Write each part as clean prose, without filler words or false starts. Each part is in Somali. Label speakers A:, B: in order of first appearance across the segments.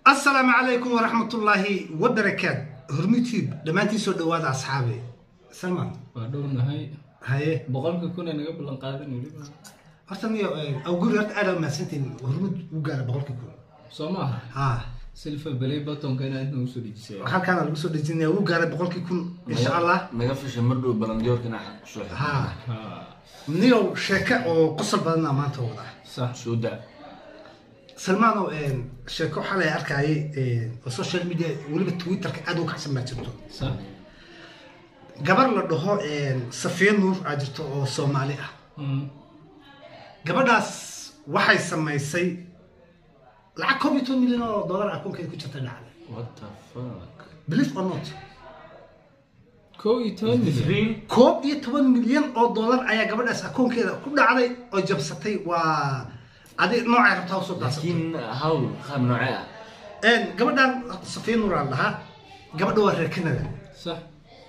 A: السلام عليكم ورحمة الله وبركاته. هرميتيب دمانتي سو دوادا أصحابي. سلمان.
B: وادورنا هاي بقولك كنا نقبل نقادن وليبا.
A: أصلاً أو قررت أنا ما سنتين هرميت وقال بقولك كون.
B: سماها.
A: ها.
B: سلفة بلي بطن كان عندنا وصول جسيم.
A: هل كان الوصول الجنيه وقال بقولك كون إن شاء الله.
C: ما يقفش مردو بلنديور كنا شو.
A: ها. منيو شركة وقصر بدنا ما توضع.
B: صح.
C: سودا.
A: سلمانو شركة حلا أركاي السوشيال ميديا ولي بتويتر كأدو كحسن ما تبتو.
B: صح.
A: قبل لده سفيان نور أجرته أو سوماليا. قبل داس waxay samaysay lacag $2 milyan akoonkeeda ku jirta dhacday.
C: What the fuck?
A: Believe or not. $2 milyan ayaa gabadhaas akoonkeeda ku dhacday oo jabsatay waa adi nooca rabtaa soo daasatay.
C: لكن هاو خام نوعها.
A: gabadhan Safiya Nur laha gabadha waa reer Canada.
B: صح.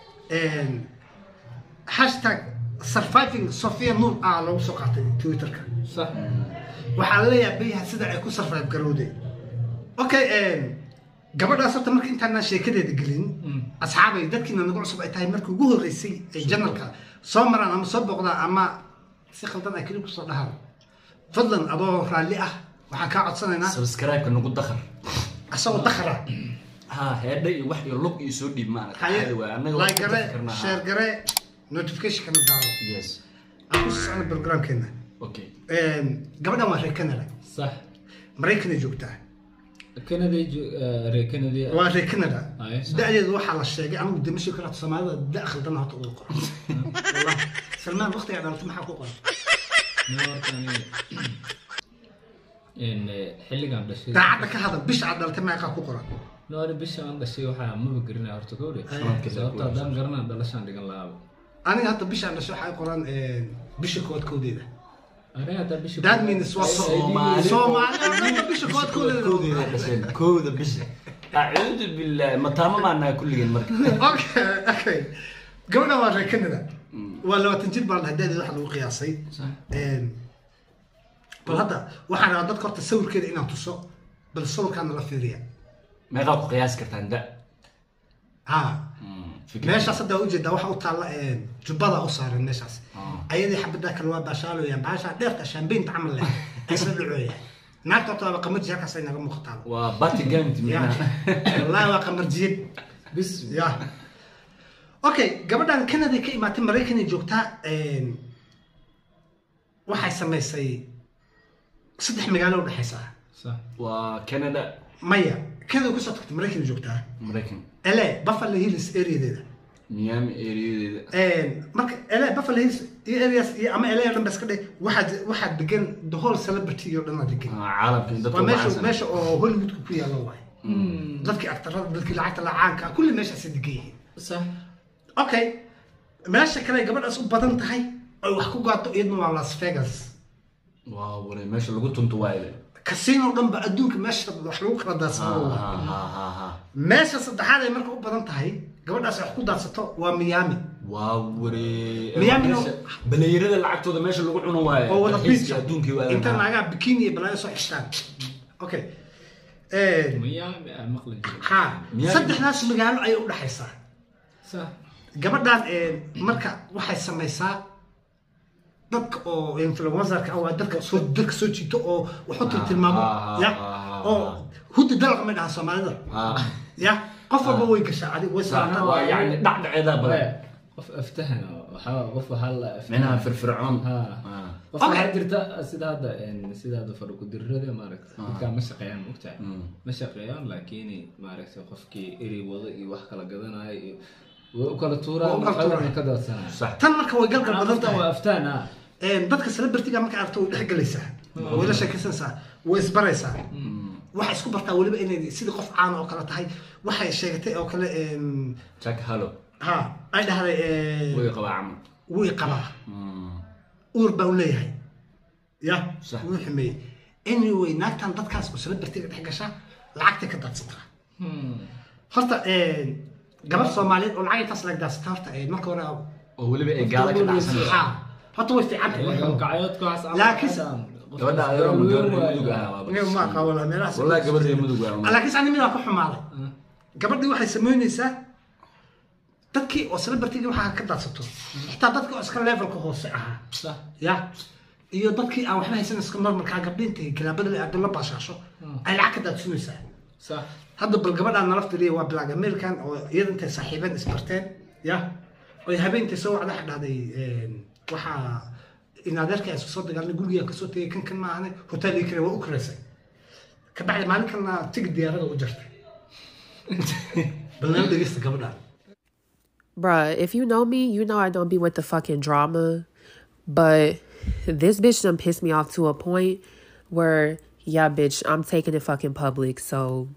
A: hashtag surviving Safiya Nur lagu soo qaatay Twitter-ka.
B: صح.
A: waxaa la yaabay sida ay ku survive garowday. Okay gabadhaas horta markii intaan sheekadeeda gelin asxaabay dadkiina nagu cusub ay tahay markii ugu horeysay ee channelka soo maraan ama soo boqdaan ama si khaldan ay kaliya ku soo dhahaan fadlan adoo raali ah waxaan ka codsanaynaa
C: سبسكرايب كنا نقول دخل.
A: asagoo dakhra
C: ها هذا واحد يلوك يسودي معنا.
A: like gare share gare notification kana daaro.
C: Yes.
A: aku socon programkeena.
C: Okay.
A: gabadhan waa reer Canada.
B: صح.
A: Mareykan joogtaa.
B: كندي كندي.
A: waa reer Canada.
B: دعيت
A: waxaa la sheegay anigu dimasho kala Soomaalida dakhal dan hata ugu qoran. wallahi Salman waqti aan dhaltay maxaa ku qoran.
B: إن حلقة عند الشيء.
A: daacada ka hadal bish aan dhaltay maxaa ku qoran.
B: لا أنا بيش عند الشيء وحنا ما بقرنا أرتكوري. سأبطأ دام قرنا عند لشان دقن لعب.
A: aniga hadda bish aan dhashay waxay qoran bisha koodkoodeeda.
B: أنا هذا بيش.
A: that means waa Soomaali bisha koodkoodeeda.
C: كود بس. أعوذ بالله ما تام معنا كل جن مرة.
A: okay gabadha waa reer Canada. waa 20 jir baan haddeed wax lagu qiyaasay.
B: صح.
A: bal hadda waxaan rabaa dadka horta sawirkeeda inaan tuso bal sawirkaan la fiiriya.
C: ما يقال قياس كرتان ده.
A: ها. meeshaas hadda ujeedaa waxa u taala jubbada u saaran meeshaas ayadii xabada kale waa baashaalo yaan baasha dheerta shambeyn tacamal leh aysan dhacooya naagta toba qamarji halkaas ay naga muuqataa
C: وباتي جامد منها.
A: wallahi waa qamarjiyad
B: بس.
A: ya okay gabadhan Canada ka imaatay Mareykan joogtaa waxay samaysay saddex magaalo u dhaxaysa
B: صح.
C: وكندا.
A: maya Canada ku soo tagtay Mareykan joogtaa
C: أمريكان.
A: LA Buffalo Hills area
C: ميامي إيريا.
A: marka LA Buffalo Hills areas ama LA dhan bas ka dhig waxa degan the whole celebrity oo dhan degan
C: عالم كده.
A: waa meesha oo Hollywood ku yaalo waay dadkii aktarada dadkii lacagta lacaanka kulli meesha si degan
B: صح.
A: okay meesha kale gabadhaas u badan tahay ay wax ku gaato iyadna waa Las Vegas
C: واو ولا ماشي اللي قلت انتوا وايد.
A: casino dhan ba adduunka meesha wax lagu kala daadsado meesha saddexaad ay marka u badan tahay gabadhaas wax ku daadsato waa Miami
C: واو وري
A: Miami
C: بلايرada lacagtooda meesha lagu cuno waaye
A: oo wada beach
C: adduunka waa
A: inta naga bikini iyo balaayo soo xistaan okay
B: ميامي مقلج.
A: ha saddexdaas magaalo ay u dhaxaysaa
B: صح.
A: gabadhan marka waxay samaysaa dadka oo influencer-ka ah waa dadka soo jiito oo wuxuu tilmaamo ya oo hudi dalaq ma dhaha Soomaalida ya qof walba way gashaa adiga way saartaa
C: يعني dhacdhacda badan
B: قف افتهنا وحاول قف هلا
C: منها فرعون
B: قف حدرت سيد هذا يعني سيد هذا فرق الدرده ما عرفت كان مشقيان مقطع مشقيان لكن ما عرفت قفكي اري وضعي wax kala gadanaay وكل تورا قدر كذا سنه
A: صح tan marka way galgal badan tahay
B: waa aftana
A: dadka celebrity-ga marka aragto way dhaxgalaysaa way la sheekaysanaysaa way isbaraysaa waxay isku bartaa waliba inay sidii qof caan oo kale tahay waxay sheegatay oo kale
C: jack hallo
A: ha ay dhahday
C: way qabaa
A: way qabaa uur baa u leeyahay ya
C: صح
A: wuu xumay anyway naagtan dadkaas oo celebrity-ga dhex gasha lacagta ka daadsataa horta gabar Soomaaliyeed oo lacag taas laga daadsataa horta marka hore
C: oo waliba ay gaala ka dhacsan
A: ha horta way fiican tahay
B: كعيات كاس
A: laakiin
C: gabadha ayaro mudug
A: inuu ma qawla meelaha
C: wallahi gabadha mudug
A: laakiin sani mid ku xumaaday gabadhii waxay sameynaysaa dadkii oo celebrity waxa ka daadsato xitaa dadkii oo iska levelka hoose ah ya iyo dadkii aan waxba haysan iska marmarka gabdhinta kalaabada ay adla baashasho ay lacag ka daadsanaysaa صح هذا بالقبل أنا عرفت ليه وبلاغ أمريكان أو إذا أنت صاحبين إسبرتين يا ويهبين تسوي على أحد هذه وحى إن هذاك أسود قال نقول يا كسوتي كان معنا هوتيل يكره وأكرسه كبعد ما كنا تقدر هذا وجرت بالنسبة ليست قبل
D: Bruh, if you know me, you know I don't be with the fucking drama. But this bitch done pissed me off to a point where, yeah, bitch, I'm taking it fucking public. So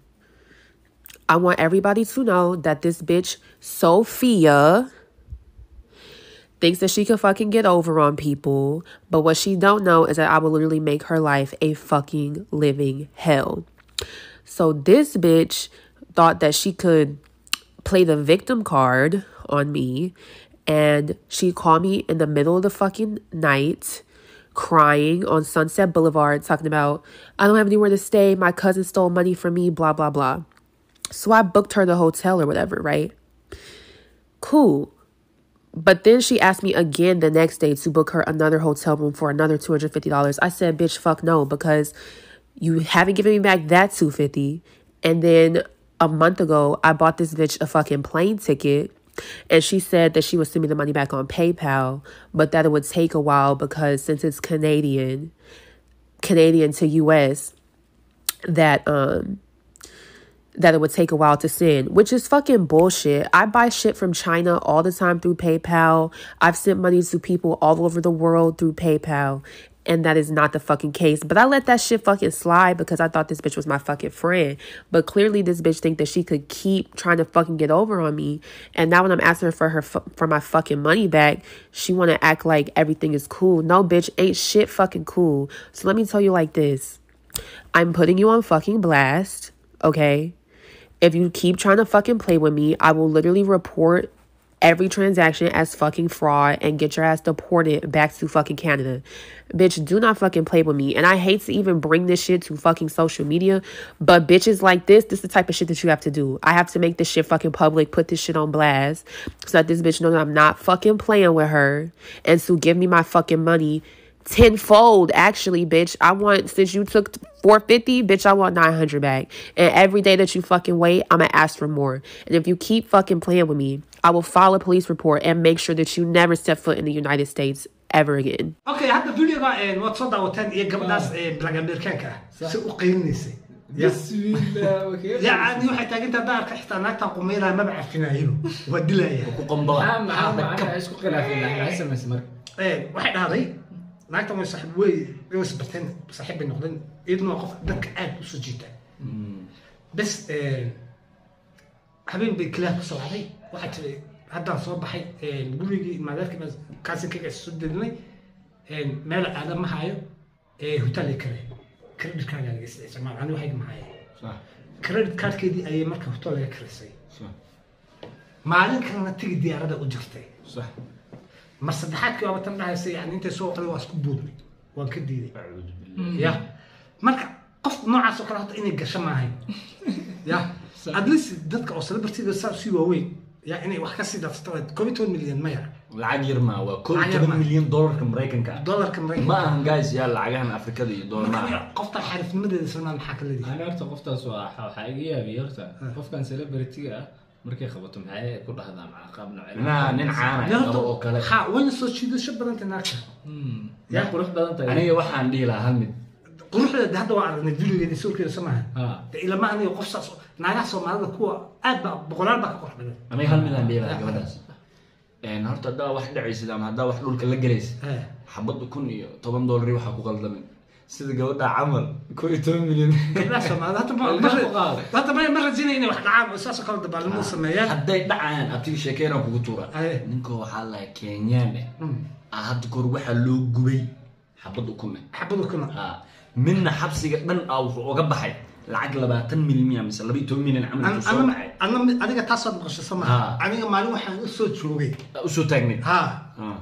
D: I want everybody to know that this bitch, Sophia, thinks that she can fucking get over on people. But what she don't know is that I will literally make her life a fucking living hell. So this bitch thought that she could play the victim card on me, and she called me in the middle of the fucking night crying on Sunset Boulevard talking about, I don't have anywhere to stay, my cousin stole money from me, blah blah blah. So I booked her the hotel or whatever, right? Cool. But then she asked me again the next day to book her another hotel room for another $250. I said, bitch, fuck no, because you haven't given me back that $250. And then a month ago, I bought this bitch a fucking plane ticket, and she said that she would send me the money back on PayPal, but that it would take a while because since it's Canadian to US, that it would take a while to send, which is fucking bullshit. I buy shit from China all the time through PayPal. I've sent money to people all over the world through PayPal. And that is not the fucking case. But I let that shit fucking slide because I thought this bitch was my fucking friend. But clearly this bitch think that she could keep trying to fucking get over on me. And now when I'm asking her for my fucking money back, she want to act like everything is cool. No, bitch, ain't shit fucking cool. So let me tell you like this. I'm putting you on fucking blast, okay? If you keep trying to fucking play with me, I will literally report every transaction as fucking fraud and get your ass deported back to fucking Canada. Bitch, do not fucking play with me. And I hate to even bring this shit to fucking social media, but bitches like this is the type of shit that you have to do. I have to make this shit fucking public, put this shit on blast, so that this bitch knows that I'm not fucking playing with her, and to give me my fucking money tenfold. Actually, bitch, I want, since you took $450, bitch, I want $900 back. And every day that you fucking wait, I'm gonna ask for more. And if you keep fucking playing with me, I will file a police report and make sure that you never step foot in the United States ever again.
A: Okay, هذا فيديو بقى واتساب وتن إيه قبل ناس بلاغ أمريكان كه سوق قيمنيسي.
B: بسم الله وكيف.
A: يعني واحد تاجي تدار كحتى ناكتا قميرة ما بعرف فينا هيرو ودلها إيه.
C: وقنبلة.
B: أنا إيش كخلافين إحنا هسه مسمر.
A: واحد هذا ناكتا ما يصاحب ويسبتين صاحب النقدين إذن وقف دك عاد وسجيته. بس حبيبي بكلاه بصراحة واحد هذا صباحي نقول لي ما ذاك كاسين كيك السوداني مال هذا ما هايو هوتيل كريدت كارد يعني اسمع عنده واحد معايا صح كريدت كارد كدي اي marka هوتيل كريسي صح maalin kalena tigi diyaarada u jirtay صح mar saddexaadkii waa tan dhahaysay yani inta soo qali waa isku buuday waan ka diiday ya marka qof noocaas oo kale hada inay gasho maahay ya at least dadka oo celebrity-da si waaweyn يعني واحد كسي دفتر كوميتون مليون مية
C: العاج يرمى وكل مليون دولار كمريكان
A: دولار كمريكان
C: ما هم جايز يا العجان أفريقيا دي دولار ما
A: قفطة حارف مدة سلمان حكى لي
B: أنا أرتا قفطة سوا حقيقية بيرتا قف كان سيلبرتي مركي خبطهم هاي كل هذا مع قابنا
C: نا ننعانا أو كلا
A: ها وين الصوت ده شو بدنا تناقش
B: يا قروح بدنا تناقش
C: أنا واحد عندي له هالمد
A: قروح ده هذا واحد الفيديو اللي يسوي كده سمعها إلى ما أنا قفصة نعرف ما هذا كوا بقولان بقى قروح بدنا
C: أنا هالمد عندي له جوادس هرت هذا واحد عيسى دام هذا واحد لول كلا جليس حبض كوني طبعا $10 وحكوا غلط من سيد جواد عمل كل 8 مليون
A: لا سمع هذا مرة زينة إني واحد عام أساسا قلت بالمسميات
C: حتى يدعان أبتي شكينا بقطورة نكو حالا كينيانة هاد كور واحد لو جوي حبض كنا من حبسي قدن أو قبحي العقل 10 مليون مثلا 2 مليون عمل تصور
A: أنا تصدق مش سمع أنا معلومة حن أسود شوقي
C: أسود تجني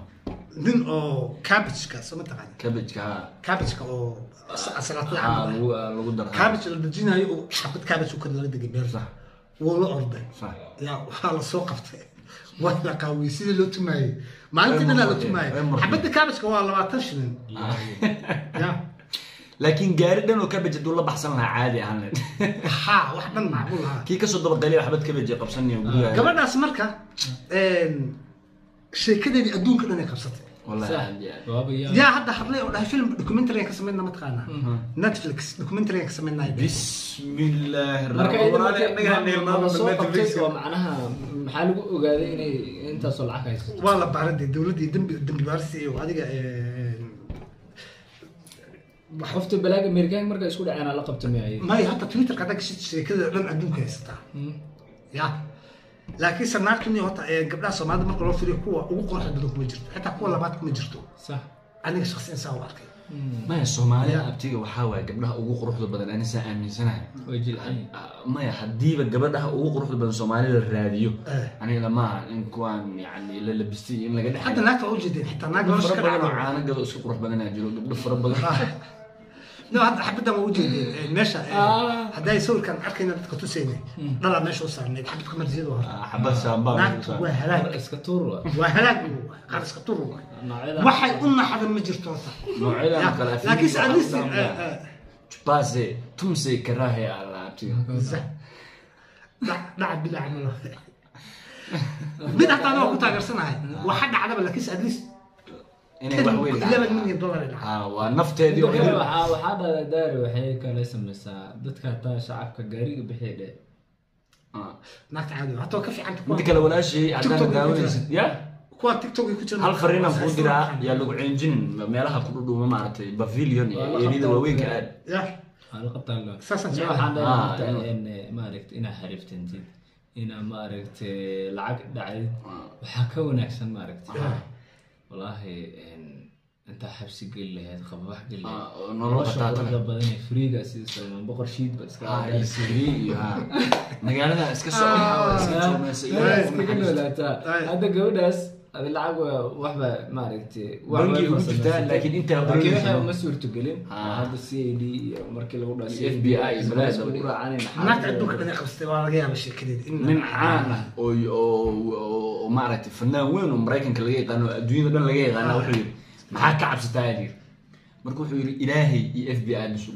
A: nin oo cabbage-ka sama taqaan cabbage-ka oo asalatada
C: lagu daro
A: cabbage la dejinayo oo xabad cabbage uu ka dala degay meel sax wuu la orday yaa waxaa la soo qabtay waa la qaawiyey sidii loo tumaayey maalintii la tumaayey xabadda cabbage-ka waa 20 shilin yaa
C: laakiin gaari dhan oo cabbage duu la baxsan lahaa caadi ahaan
A: ha wax dhan macquul ah
C: kii ka soo daba qaliyo xabad cabbage qabsanayo guriga
A: gabadhaas marka sheekadeedii adduunka dhan ay qabsatay yaa hadda hadlay oo dhahay film documentary ka sameynaa ma taqaanaa Netflix documentary ka sameynaa
C: bismillah
B: soo qabtay oo macnaha maxaa lagu ogaaday inay intaas oo lacag haysto
A: waa la baaray dawladii dambi baaris iyo adiga
B: qofta balaaga American marka isku dhaceen la qabtay
A: may hadda Twitter ka dag sheekada dhan adduunka haysta yaa laakiin sanaartuni hota gabdhaha Soomaalida marka loo fiiriyo kuwa ugu quruxda badan kuma jirto xitaa kuwa labaad kuma jirto
B: sax
A: aniga shakhsiyan saa u arkay
C: maya Soomaaliya abtiga waxaa waay gabdhaha ugu quruxda badan aniga saa aaminsanahay
B: way jilcaan
C: maya hadiiba gabadhaha ugu quruxda badan Soomaalida raadiyo aniga lama in kuwan yani la labistay in laga dhaxay
A: hadda naagta u jeedin xitaa naag loo shaqo
C: caana gado isku qurux badan jiro gabdho fara badan
A: no hadda xabada ma u jeedin meesha hadday sawirkan arkayna dadka tusayna dhala meesha u saarneed xabadka marjiyada waa
C: xabad shaamba
A: waa halaag
B: iska tuur
A: waa halaag qaar iska tuur waxay u naxda ma jirto
C: noocyada kala
A: afin laakiin sadis
C: base tumsi karahe ala abtiga
A: dhac bila amalo bida taano ku taageersanahay waxa dhacdaba laakiin sadis
C: inay wax weyn
A: $11
C: waa nafteedii
B: waxa daari waxay kala samaysaa dadka taa shacabka gaariga bixiyay
A: naagta caadi ah ka fiican
C: inta kale walaashii hadaan daawanaysid ya
A: kuwa TikTok ku jira
C: hal fariin aan ku diraa yaa lagu ciinjin meelaha ku dhudhuuma maartay pavilion ee waaweynka aad
A: ya
B: hal qabtaan la
A: saasan
B: waxaan daawantaa in maaragtay ina xariftantid ina maaragtay lacag dhacay waxa ka wanaagsan maaragtay والله انت حبسي قل لي هذا خبح قل لي
C: نروح
B: تاتا بدني فريغا سيستم بقر شيد بس
C: كان فري ها مقالنا اسك سو
B: هذا جوداس هذا لعب وحبه ما عرفتي
C: لكن انت
B: waxa ma suurto gelin hada CID markii lagu dhaasay
C: FBI
B: balaas ugu raaceen
A: naagta adduunka dhan qabstay waa laga yaabaa sheekadeed in
C: min caana oo ma aragtay fanaan weyn oo Mareykanka laga yaqaan oo adduunyada dhan laga yaqaan wuxuu yiri maxaa ka cabsataa yiri marka wuxuu yiri Ilaahay iyo FBI bisu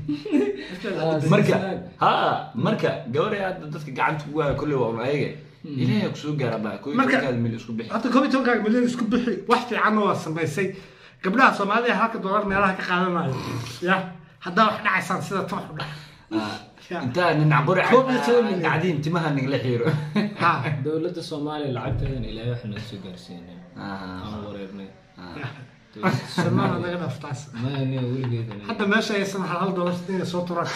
C: marka gawareeyada dadka gacanta ku waa kulli waa ayaga Ilaahay ku soo gaaraba ku mil isku bixi
A: hada $12 milyan isku bixi wax fiican oo sameysay gabdhaha Soomaaliya halka dollar meelaha ka qaadanayo ya hadda wax dhacaysan sida toox u dhac
C: inta nacbur qacdin timaha nigla xiiro
B: dawladda Soomaaliya lacagteedan Ilaahay wax noo soo gaarsiinay aan wareernay
A: Soomaaliya laga dhaftaas
B: ma ani weligeed
A: hadda meesha ay san $1 soo turaa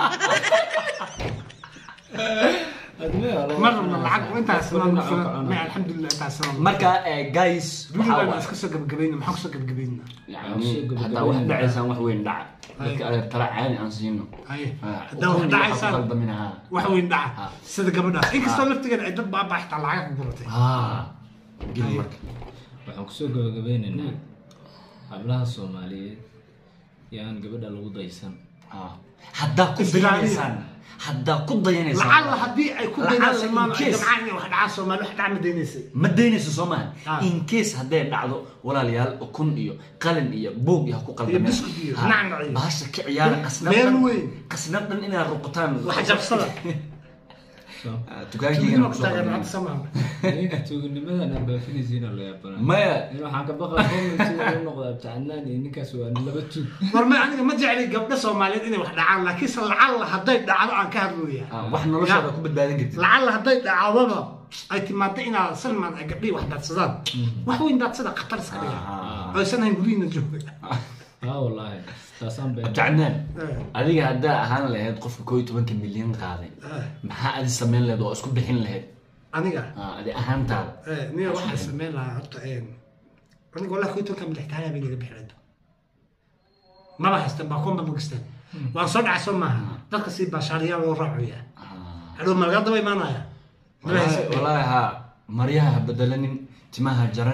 A: مرة من العقل وانت عسلان مع الحمد لله انت عسلان
C: مركا جايز
A: waxaa iska soo gabagabayna maxaa soo gabagabayna
C: yani hada wax dhacaysan wax weyn dhaca dadka ay tara caani aan siino
A: hada wax dhacaysan wax weyn dhaca sida gabadha inkastoo laftigeeda ay dad baaba xitaa lacag ku guratay
C: gil marka
B: waxaan ku soo gabagabaynaynaa hablaha Soomaaliyeed yaan gabadha lagu daysan
C: hadda ku bilaabeysan hadda ku dayanaysan
A: lacag hadii ay ku dayanaysan ma jamacani wax dhaca Soomaali wax dhaca ma daynayso
C: Soomaali in case haday dhacdo walaalayaal kun iyo qalin iyo boog iyo ku qaldan baasha ka ciyaar qasnadan inaa ruqtaan
A: wax jabsada
C: tukaankiina ku soo
B: tuugnimada baafinaysiina la yaabana
C: maya
B: waxaan ka baqaa inuu noqdo abtaanaan ninkaas waa laba tuug
A: warma aniga ma jeclay gabdha Soomaaliyeed inay wax dhacaan laakiin lacal haday dhacdo aan ka hadlooyaa
C: wax noloshooda ku badbaadin kartid
A: lacal haday dhacdo ay timaado inaa Salman ay gabdhi wax dadsadaan wax weyn dadsada qatar saxay ay sanayn gurina joogay
B: wallahi taasan baa
C: abtaanaan adiga hadda ahaan lahayd qofka 12 milyan qaaday maxaa aad sameyn lahayd oo isku bixin lahayd
A: aniga
C: adi ahaantaada
A: niyo waxa sameyn lahaa horta aniga wallahi 12 milyan tahay baan iga bixin ma bahastan ba komba mugistan waan soo dhacay Soomaaliya dadka si bashaariya loo raaciya hadoo malgada way maanaya
C: wallahi ha mariyaha badalanin timaha jaranin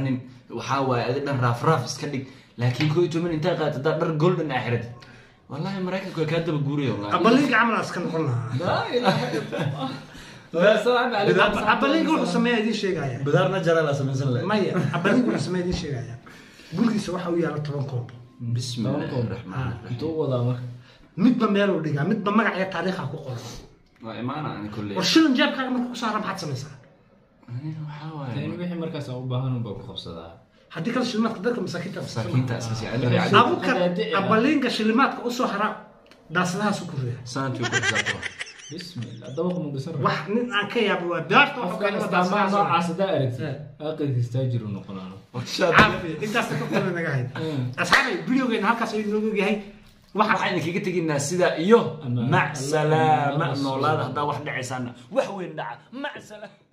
C: waxaa waaye adi dhan raaf iska dhig laakiin koo toban intaa qaata daa dhar golden aaxirad wallahi maraykanku kaa daba guuraya wallahi
A: abaliga camal aska noqon lahaa abaliga wuxuu sameeyaa idiin sheegaya
C: bidaarna jara la samaysan lahaa
A: maya abaliga wuxuu sameeyaa idiin sheegaya gurigiisa waxa uu yaala 10 koob
C: bismillaahi raxmaani raxiim
B: intuu wadaa marka
A: midba meel uu dhigaa midba magac iyo taariikha ku qoran
C: waa imaana ani kulli
A: war shilin jeebkaaga marka ku saaran maxaad samaysaa
C: waxaa waaye
B: wixii markaas u baahan baa ku qabsadaa
A: haddii kale shilimaadka dadka masaakiinta
C: iska sii
A: abuka abaliinka shilimaadka usoo hara daasadahaas ku riya
C: sanadkii ku xisaabtama
B: bismillah dabaq mu dhisan
A: wax nin aan ka yaabo waa beerta wax
B: qofka isticmaal noocaas hadaa aragtid aqalkiis taajir uu noqonaano
A: intaas ka qofna naga hayd asxaabay videogeena halkaas ay noogu yahay
C: waxaan kaga teginaa sida iyo mac salaama noolaada hadaa wax dhacaysana wax weyn dhaca mac salaama